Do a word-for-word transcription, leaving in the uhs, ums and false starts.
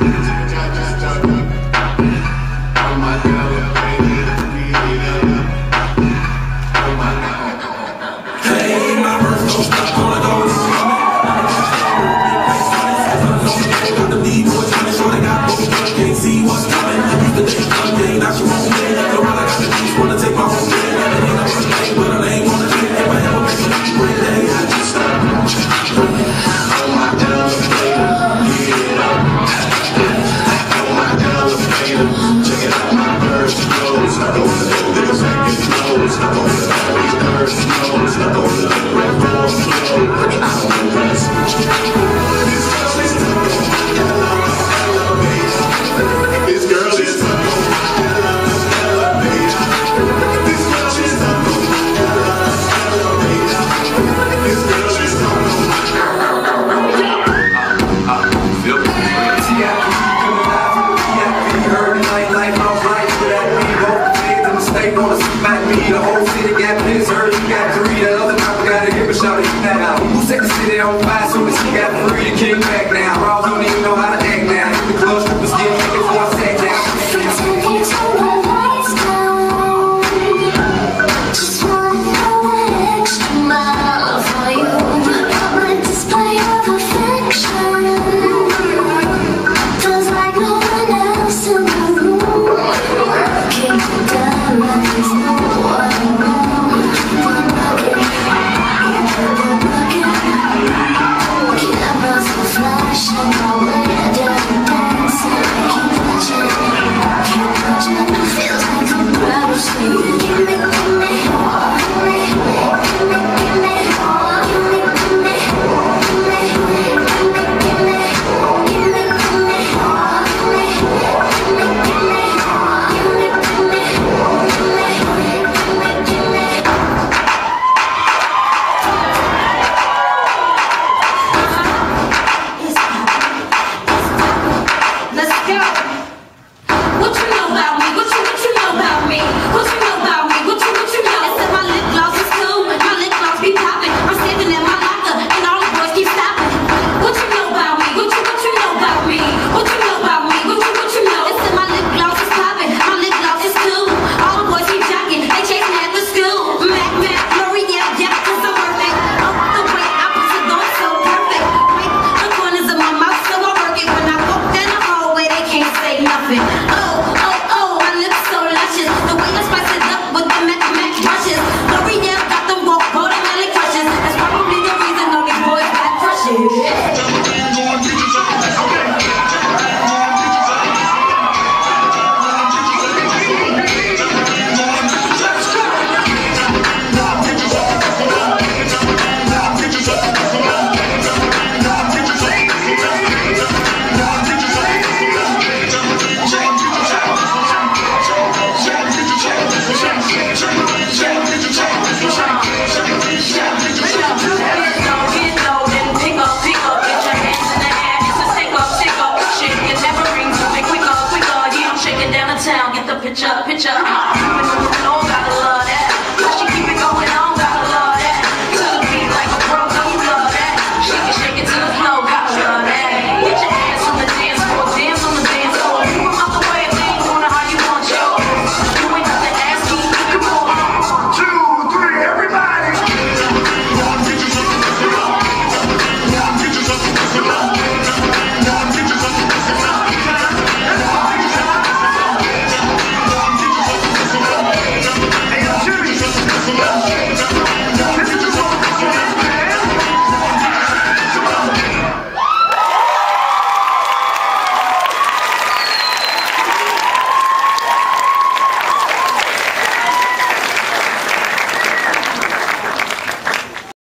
The whole city got pissed, heard you got three. The other night we gotta give a shout out, you that out. Who set the city on fire soon as she got free? The king back now. Raws don't even know how to act now. The club strippers get taken for a sack down. Just wanna go an extra mile for you. Public display of affection. Feels like no one else in the room. Keep it down like there's no one. Picture, picture.